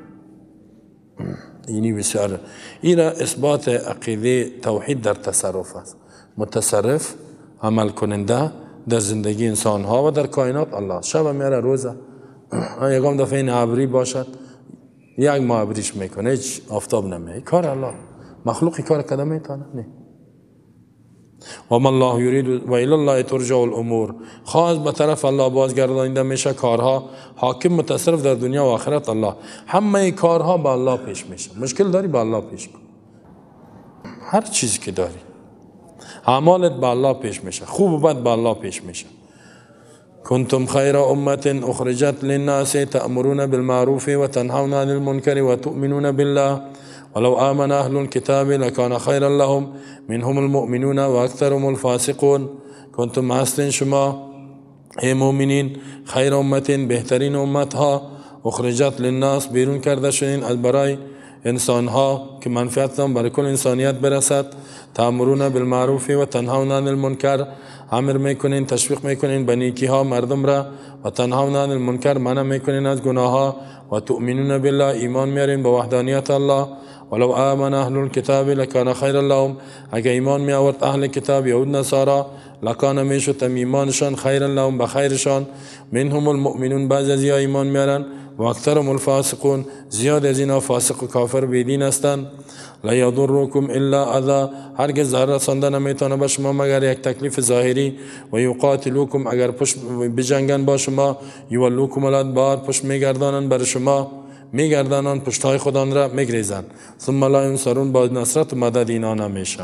اینی بسیار. این اثبات عقیده توحید در تصرف است. متصرف، عمل کننده در زندگی انسان ها و در کائنات الله. شب میاره، روزه، یکم دفعه این ابری باشد، یک ماه ابریش میکنه، هیچ آفتاب نمیه، کار الله. مخلوقی کار کده میتونه؟ نه. و ما الله یرید و الی الله ترجع الامور. خاص به طرف الله بازگردانیده میشه کارها. حاکم متصرف در دنیا و آخرت الله. همه کارها به الله پیش میشه. مشکل داری به الله پیش کن. هر چیزی که داری اعمالت به الله پیش میشه. خوب و بد به الله پیش میشه. کنتم خیر امة اخرجت للناس تأمرون بالمعروف و تنهون عن المنکر و تؤمنون بالله ولو آمن اهل الكتاب لكان خيرا لهم منهم المؤمنون و اکثرهم الفاسقون. کنتم هستین شما ای مؤمنین خیر امت بهترین امت ها اخرجت للناس بیرون کرده شدین از برای انسان ها که منفعتتان برای کل انسانیت برسد. تأمرون بالمعروف و تنهون عن المنکر امر میکنین تشویق میکنین به نیکی ها مردم را و تنهون عن المنکر منع میکنین از گناه ها و تؤمنون بالله ایمان میارین به وحدانیت الله. ولو آمن اهل الكتاب لکان خیرا لهم اگر ایمان می آورد اهل کتاب یهود نصارا لکان میشد ایمانشان خیرا لهم بخیرشان. منهم المؤمنون بعض از ایمان میارن و اکثرهم الفاسقون زیاد از اینا فاسق و کافر بیدین هستند. لا یضرکم الا اذى هرگز ضرر رسانده نمیتونه به شما مگر یک تکلیف ظاهری. و یقاتلوکم اگر پشت بجنگن با شما یولوکم الادبار پشت میگردانن بر شما میگردانن پشتهای خودان را میگریزن. ثم لا ینصرون با نصرت و مدد اینا نمیشه.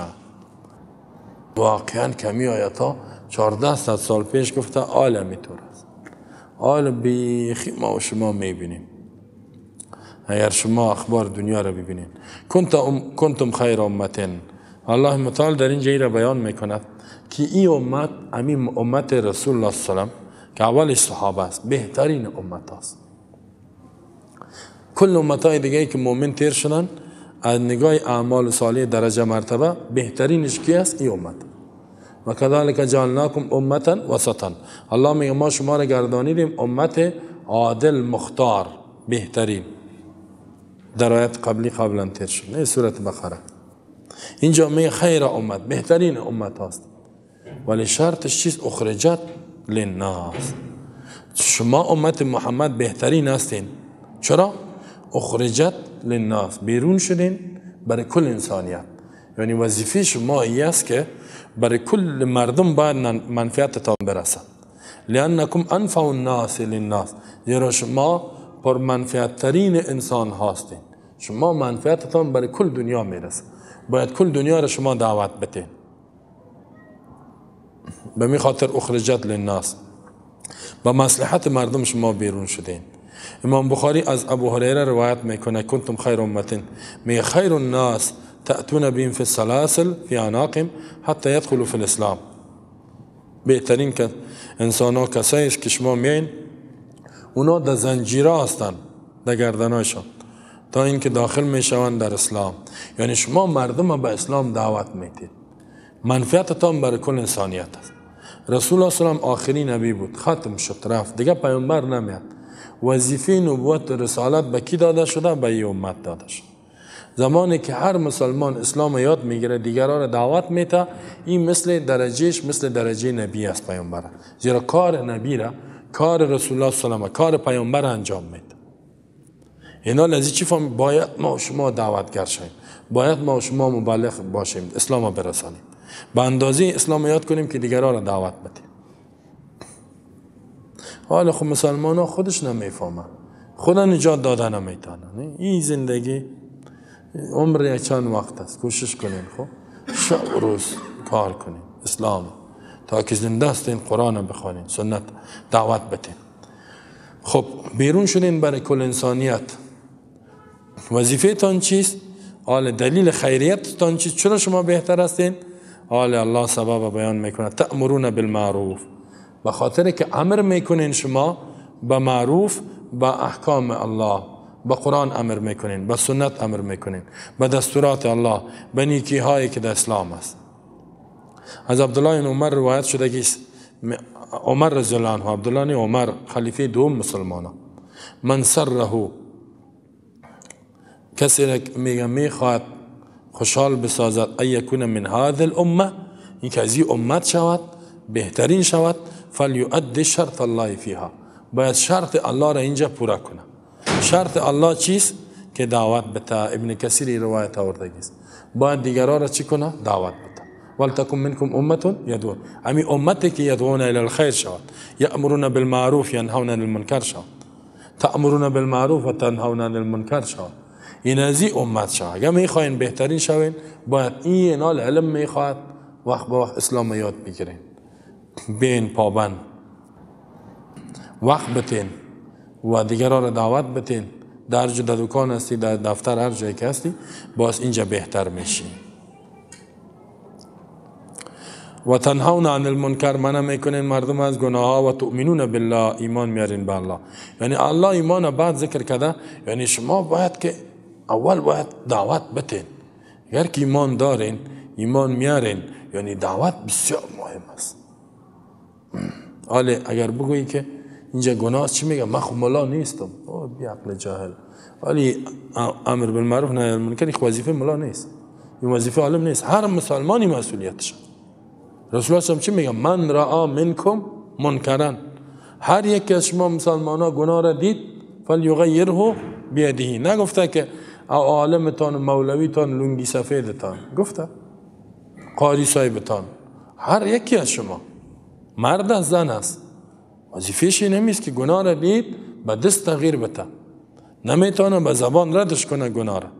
واقعا کمی آیت ها 1400 سال پیش گفته عالمی طور است. عالم بیخی ما و شما میبینیم. اگر شما اخبار دنیا را ببینید کنتم خیر امتن. الله متعال در اینجا را بیان میکند که این امت همین امت رسول الله صلی الله علیه و که اولش صحابه است بهترین امت است. کل امتهای دیگه که مومن تیر شدن از نگاه اعمال صالح درجه مرتبه بهترینش کی است؟ این امت. و کذالک جعلناکم امتا وسطا. الله میگه ما شما را گردانیدیم امت عادل مختار بهترین. در آیت قبلی قبلا تیر شد. این سورت بقره. اینجا میگه خیر امت بهترین امت است. ولی شرطش چیست؟ اخرجت للناس. شما امت محمد بهترین هستین. چرا؟ اخرجت للناس بیرون شدین برای کل انسانیت. یعنی وظیفه شما این است که برای کل مردم باید منفعتتان برسد. لانکم انفع الناس للناس. زیرا شما پر منفعت ترین انسان هستین. شما منفعتتان برای کل دنیا میرسه. باید کل دنیا را شما دعوت بتین. به می خاطر اخرجت للناس با مصلحت مردم شما بیرون شدین. امام بخاری از ابو هریره روایت میکنه کنتم خیر امتن می خیر الناس تأتون بهم فی السلاسل فی اعناقهم حتی یدخلوا فی الاسلام. بهترین که انسان ها کسایی است که شما میین اونا در زنجیره هستن در گردنایشان تا اینکه داخل میشوند در اسلام. یعنی شما مردم به اسلام دعوت میدید. منفعتتان برای کل انسانیت است. رسول الله صلی الله علیه و آخری نبی بود. ختم شد رفت دیگه پیامبر نمیاد. وظیفه نبوت رسالت به کی داده شده؟ به این امت داده شده. زمانی که هر مسلمان اسلام یاد میگیره دیگران را دعوت میده این مثل درجهش مثل درجه نبی است پیامبر. زیرا کار نبی را کار رسول الله صلی الله علیه و کار پیامبر انجام میده. اینا لازم چی فهم؟ باید ما و شما دعوتگر شیم. باید ما و شما مبلغ باشیم اسلام را برسانیم. به اندازه اسلام یاد کنیم که دیگران را دعوت بدیم. حالا خب مسلمان ها خودش نمیفهمن. خدا نجات داده نمیتونن. این زندگی عمر یک چند وقت است. کوشش کنین خب شب و روز کار کنین اسلام تا که زنده هستین قرآن بخوانین سنت دعوت بدین. خب بیرون شدین برای کل انسانیت. وظیفه تان چیست؟ حال دلیل خیریت تان چیست؟ چرا شما بهتر هستین؟ حال الله سبب بیان میکنه تأمرون بالمعروف. به خاطر که امر میکنین شما به معروف به احکام الله به قرآن امر میکنین به سنت امر میکنین به دستورات الله به نیکی هایی که در اسلام است. از عبدالله بن عمر روایت شده که عمر رضی الله عنه عبدالله بن عمر خلیفه دوم مسلمانان من سره کسی میگه میخواد خوشحال بسازد ایکون من هذه الامه این که از این امت شود بهترین شود فلیؤدی شرط الله فیها باید شرط الله را اینجا پورا کنه. شرط الله چیست؟ که دعوت بده. ابن کثیر روایت آورده است باید دیگران را چی کنه؟ دعوت بده. ولتکن منکم امة یدعون، امی امتی که یدعون الی الخیر شود، یأمرون بالمعروف ینهون عن المنکر شود، تأمرون بالمعروف و تنهون عن المنکر شود. این از این امت شود. اگر میخواین بهترین شوین باید این نال علم میخواهد وقت با وقت اسلام یاد بگیرین، بین پابند وقت بتین و دیگران را دعوت بتین. در دکان هستی، در دفتر، هر جایی که هستی، باز اینجا بهتر میشی. و تنهون عن المنکر، منع میکنین مردم از گناه ها، و تؤمنون بالله، ایمان میارین به الله. یعنی الله ایمان بعد ذکر کرده. یعنی شما باید که اول باید دعوت بتین. اگر که ایمان دارین، ایمان میارین، یعنی دعوت بسیار مهم است. حالا اگر بگویی که اینجا گناه چی میگه؟ من خب ملا نیستم، بی عقل جاهل. ولی امر بالمعروف نهی عن المنکر این وظیفه ملا نیست، این وظیفه عالم نیست، هر مسلمانی مسئولیتشه. رسول الله چی میگه؟ من رأى منکم منکرا، هر یک از شما مسلمانا گناه را دید فلیغیره بیده. نگفته که عالمتان، مولویتان، لنگی سفیدتان، گفته قاری صاحبتان، هر یکی از شما، مرد است زن است، وظیفه‌ش نمیست که گناه را دید به دست تغییر بده، نمیتونه به زبان ردش کنه گناه را.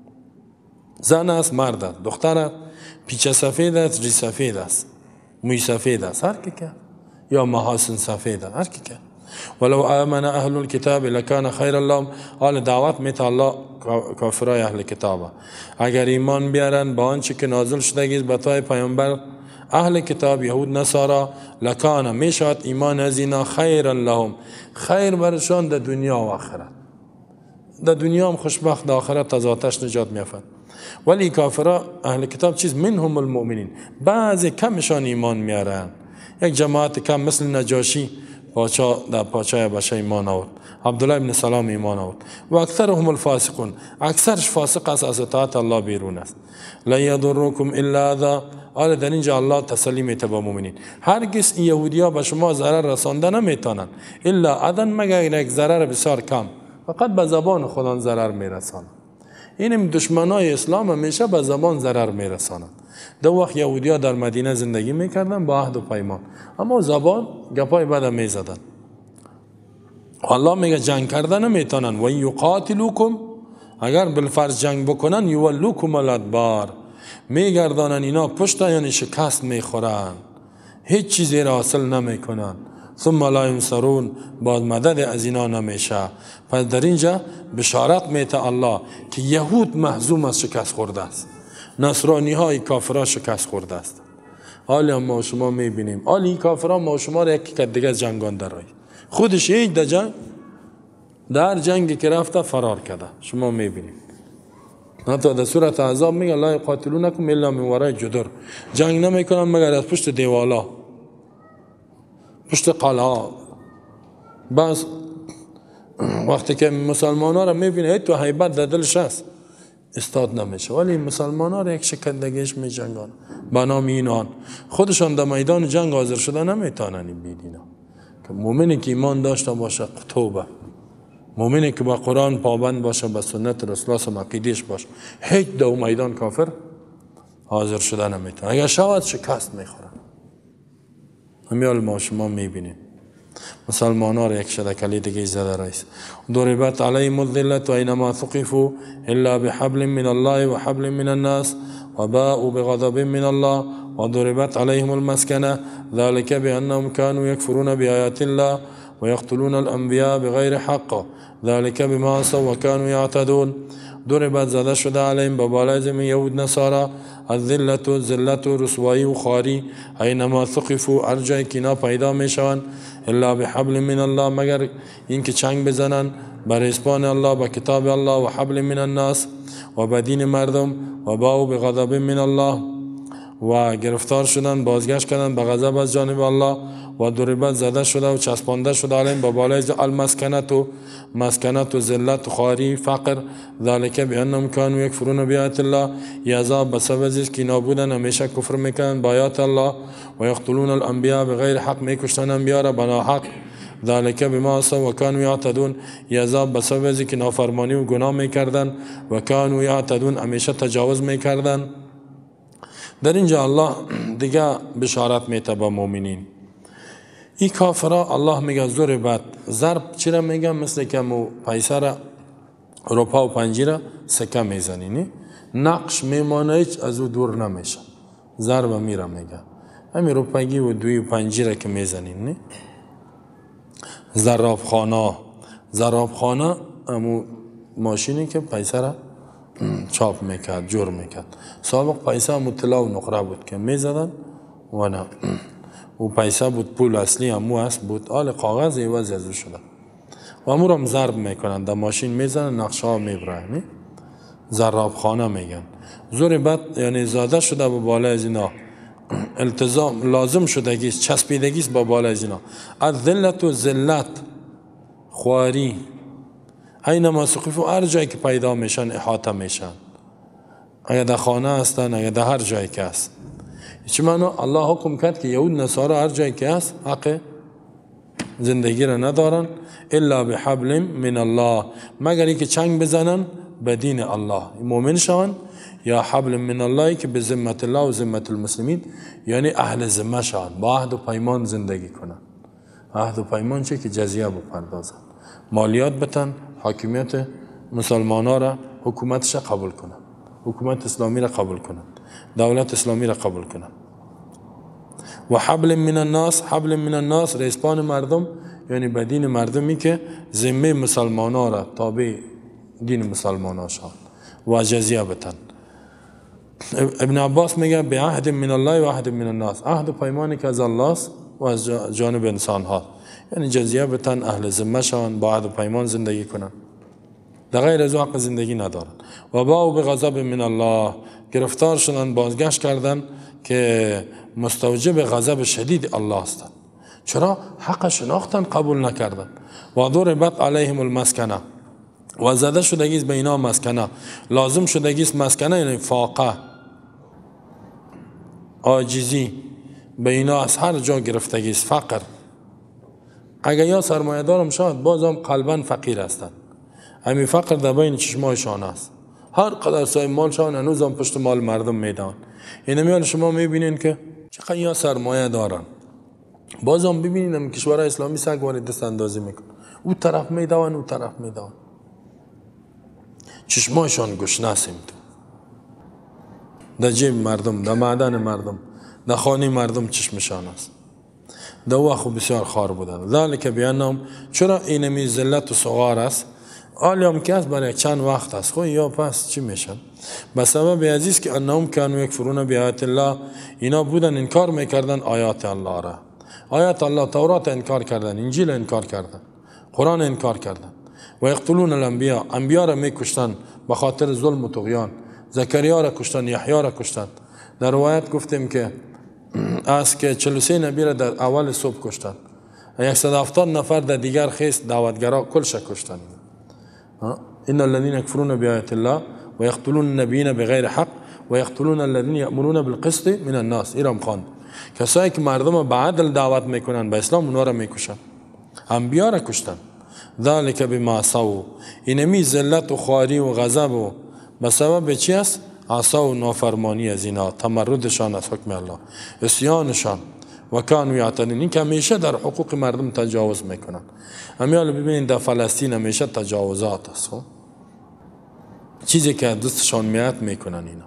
زن است، مرد است، دختر است، پیچه سفید است، ری سفید است، موی سفید است، هر کی که، یا محاسن سفید است، هر کی که. ولو آمن اهل الكتاب لکان خیر اللهم، حال دعوت میت الله کافرای اهل کتاب، اگر ایمان بیارن با آنچه که نازل شده به تای پیامبر اهل کتاب، یهود، نصارا، لکان میشد ایمان از اینا خیر لهم، خیر برشان در دنیا و آخرت. در دنیا هم خوشبخت، در آخرت از آتش نجات میافند. ولی کافرها اهل کتاب چیز منهم المؤمنین، بعضی کمشان ایمان میارن. یک جماعت کم مثل نجاشی پاچا در پاچای بشه ایمان آورد، عبدالله ابن سلام ایمان آورد. و اکثرهم الفاسقون، اکثرش فاسق است، از اطاعت الله بیرون است. لا یضرکم الا اذى، حالا در اینجا الله تسلی میده به مؤمنین، هرگز این یهودیا به شما ضرر رسانده نمیتونن، الا اذى، مگر یک ضرر بسیار کم، فقط به زبان خودان ضرر میرسانند. این دشمنای اسلام همیشه به زبان ضرر میرسانند. دو وقت یهودیا در مدینه زندگی میکردن با عهد و پیمان، اما زبان گپای بد میزدن. الله میگه جنگ کردن نمیتونن. و یقاتلوکم، اگر بالفرض جنگ بکنن، یولوکم الادبار، میگردانن اینا پشت، یعنی شکست میخورن، هیچ چیزی را حاصل نمیکنن. ثم لا ینصرون، بعد مدد از اینا نمیشه. پس در اینجا بشارت میده الله که یهود محزوم از شکست خورده است، نصرانی های کافرها شکست خورده است. حالا ما شما میبینیم، حالی کافرها ما شما را یکی که دیگه جنگان درایی، خودش یک در جنگی که رفته فرار کرده، شما میبینیم. حتی در سورت احزاب میگه لا یقاتلونکم الا من وراء جدر، جنگ نمیکنن مگر از پشت دیوالا، پشت قلعه. بس وقتی که مسلمان ها را میبینه تو هیبت در دلش هست، استاد نمیشه. ولی مسلمان ها را یک شکندگیش می جنگان به نام اینان، خودشان در میدان جنگ حاضر شده نمیتونن. این بیدینا که مومنی که ایمان داشته باشه توبه، مومنی که با قرآن پابند باشه، با سنت رسول الله عقیده‌اش باشه، هیچ در میدان کافر حاضر شده نمیتونه. اگر شود شکست میخورن. همیال ما شما میبینیم مسلمان ها را یک شدکلی دیگه زده رئیس. ضربت علیهم الذلة اینما ثقفوا الا بحبل من الله و حبل من الناس و باءوا بغضب من الله و ضربت علیهم المسکنه ذلك بانهم كانوا يكفرون بآیات الله و یقتلون الانبیاء بغیر حق ذلك بما عصوا و كانوا یعتدون. ضربت زده شده علیهم به بالای زمین یهود نصارا الذلة، ذلت و رسوایی و خواری، اینما ثقفوا، هر جای که اینا پیدا میشوند، الا بحبل من الله، مگر اینکه چنگ بزنن بر اسپان الله، با کتاب الله، و حبل من الناس، و بدین مردم، و باءوا بغضب من الله، و گرفتار شدن، بازگشت کردن به غضب از جانب الله. و ضربت زده شده و چسبانده شده علیهم با بالای المسکنت و ذلت و خواری، فقر، ذالک بانهم كانوا یکفرون بآیات الله، یہ عذاب بسبب از که نابودن همیشه کفر میکنن با آیات الله، و یقتلون الانبیاء بغیر حق، میکشتن انبیاء را بنا حق، ذالک بما عصوا و كانوا یعتدون، یہ عذاب بسبب از که نافرمانی و گناه میکردن، و كانوا یعتدون، همیشه تجاوز میکردن. در اینجا الله دیگه بشارت میده به مؤمنین. این کافرها الله میگه ضربت، ضرب چرا میگه؟ مثل که مو پیسه را روپا و پنجی را سکه میزنی، نقش میمانه، هیچ از او دور نمیشه. ضرب میره میگه همین روپگی و دوی و پنجی را که میزنی. زرابخانه همون ماشینی که پیسه را چاپ میکرد، جور میکرد. سابق پیسه همون طلا و نقره بود که میزدن و نه، و پیسه بود، پول اصلی همو هست بود، آل کاغذ عوض از او شده و همو را هم ضرب میکنن، در ماشین میزنن، نقشه ها میبرن. زرابخانه میگن. ضربت یعنی زاده شده به بالا از اینا، التزام لازم شدگیست، چسبیدگیست با بالا از اینا. الذلت و ذلت، خواری، اینما سقفو، هر جایی که پیدا میشن احاطه میشن، اگر در خانه هستن، اگر در هر جایی که هست. چه معنا؟ الله حکم کرد که یهود نصارا هر جایی که هست حق زندگی را ندارن الا بحبل من الله، مگر اینکه چنگ بزنن به دین الله، مؤمن شون، یا حبل من الله که به ذمت الله و ذمت المسلمین، یعنی اهل ذمه شون، با عهد و پیمان زندگی کنن. عهد و پیمان چه؟ که جزیه بپردازن، مالیات بتن، حاکمیت مسلمانا را، حکومتش قبول کنن، حکومت اسلامی را قبول کنن، دولت اسلامی را قبول کنن. و حبل من الناس، حبل من الناس ریسپان مردم، یعنی به دین مردمی که ذمه مسلمانا را تابع دین مسلمانا شد و جزیه بتن. ابن عباس میگه به عهد من الله و عهد من الناس، عهد و پیمانی که از الله و از جانب انسان ها، یعنی جزیه بتن، اهل ذمه شون، با عهد و پیمان زندگی کنن، در غیر از حق زندگی ندارن. و باو به غضب من الله، گرفتار شدن، بازگشت کردن که مستوجب غضب شدید الله هستند. چرا؟ حق شناختن، قبول نکردن. و ضربت علیهم المسکنه، و زده شدگیست به اینا مسکنه، لازم شدگیست مسکنه، یعنی فاقه، عاجزی به اینا از هر جا گرفتگیست، فقر. اگر یا سرمایه دارم شاید بازم قلبا فقیر هستند، همین فقر در بین چشمایشان است، هر قدر صاحب مال شان هنوز هم پشت مال مردم میدان. این میان شما میبینین که چقدر یا سرمایه دارن، بازم ببینین هم کشورهای اسلامی سگ وارد دست اندازی میکن، او طرف میدوان، او طرف میدوان، چشمایشان گشنه سمت در جیب مردم، در معدن مردم، در خانه مردم چشمشان است. در وقت بسیار خار بودن. ذالک بیانم، چرا اینمی ذلت و صغار است؟ آلیام که است برای چند وقت است، خب یا پس چی میشن؟ به سبب عزیز که انهم کانوا یکفرون بآیات الله، اینا بودن انکار میکردن آیات الله را. آیات الله، تورات انکار کردن، انجیل انکار کردن، قرآن انکار کردن. و یقتلون الانبیاء، انبیا را میکشتن به خاطر ظلم و طغیان. زکریا را کشتن، یحیی را کشتن. در روایت گفتیم که از که 43 نبی را در اول صبح کشتن، 170 نفر در دیگر خیست دعوتگرا کلش کشتن. ان الذين يكفرون بآيات الله ويقتلون النبيين بغیر حق ويقتلون الذين يأمرون بالقسط من الناس. ایرام خواند کسایی که مردم به عدل دعوت میکنن به اسلام، اونها را میکشن، انبیا را کشتن. ذلك بما عصوا، اینمی ذلت و خواری و غضب و به سبب چی است؟ عصا و نافرمانی از اینا، تمردشان از حکم الله، عصیانشان. و کانوا یعتدون، این که همیشه در حقوق مردم تجاوز میکنن. همیال ببینید در فلسطین همیشه تجاوزات است، چیزی که دستشان میاد میکنن اینا.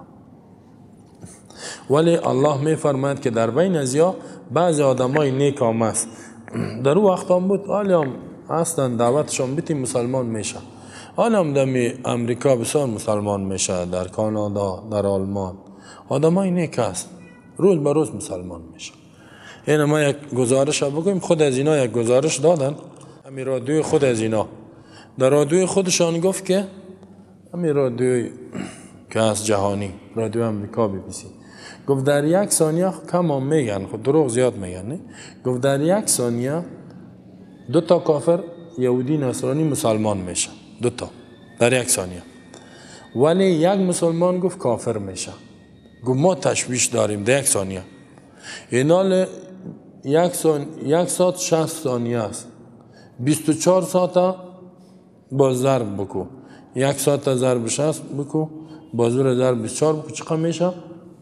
ولی الله میفرماید که در بین ازیا بعض آدمای نیک هم است. در اون وقت هم بود، حالی هم هستن دعوتشان بیتی مسلمان میشه. حالی هم در امریکا بسیار مسلمان میشه، در کانادا، در آلمان آدمای نیک است، روز به روز مسلمان میشه. این ما یک گزارش بگویم، خود از اینا یک گزارش دادن، همین رادیوی خود از اینا در رادیوی خودشان گفت که همین رادیوی که از جهانی، رادیو امریکا BBC، گفت در یک ثانیه، کم هم میگن، خود دروغ زیاد میگن، نه؟ گفت در یک ثانیه 2 تا کافر یهودی نصرانی مسلمان میشه، 2 تا در یک ثانیه. ولی یک مسلمان گفت کافر میشه. گفت ما تشویش داریم در یک ثانیه. اینال 1 ساعت 60 ثانیه است، 24 ساعت با ضرب بکو، 1 ساعت ضرب 60 بکو، با زور ضرب 24 بکو، چقدر میشه؟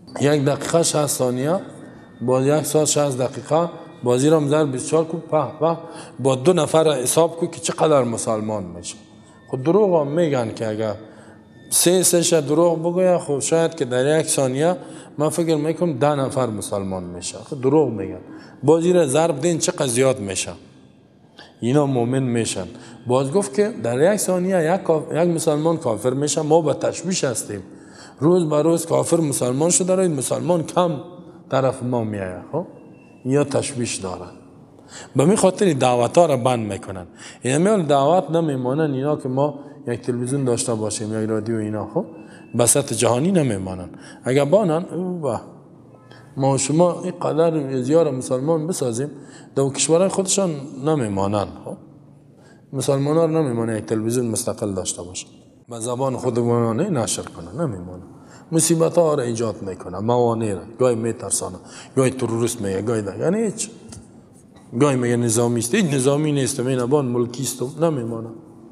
1 دقیقه 60 ثانیه با 1 ساعت 60 دقیقه بازی را ضرب 24 کو با 2 نفر حساب کو که چقدر مسلمان میشه. خود دروغ هم میگن که اگر 3 دروغ بگویا خب شاید که در 1 ثانیه من فکر میکنم 10 نفر مسلمان میشه. خود دروغ میگن. بازی را ضرب دین چقدر زیاد میشه. اینا مؤمن میشن. باز گفت که در 1 ثانیه یک مسلمان کافر میشه. ما به تشویش هستیم. روز به روز کافر مسلمان شده راه، مسلمان کم طرف ما میآید. خب یا تشویش دارن. به می خاطر دعوت ها را بند میکنن. یعنی دعوت نمیمانن اینا که ما یک تلویزیون داشته باشیم یک رادیو اینا. خب بساط جهانی نمیمانن. اگر بانن ما و شما این قدر زیار مسلمان بسازیم دو کشورهای خودشان نمیمانن. خب مسلمان ها نمیمانن یک تلویزیون مستقل داشته باشن به زبان خودمون نشر کنن، نمیمانن. مصیبت ها را ایجاد میکنن، موانع را گاهی میترسانه، گاهی تروریست میگه، گاهی ده، یعنی هیچ گاهی میگه نظامی است، هیچ نظامی نیست، این ابان ملکی است، نمیمانه.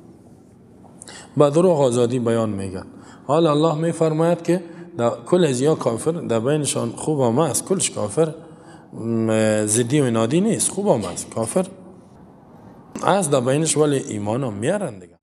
با دروغ آزادی بیان میگن. حالا الله میفرماید که کل از یا کافر در بینشان خوب هم است، کلش کافر زدی و انادی نیست، خوب هم است، کافر از در بینش ولی ایمان هم میارن دیگه.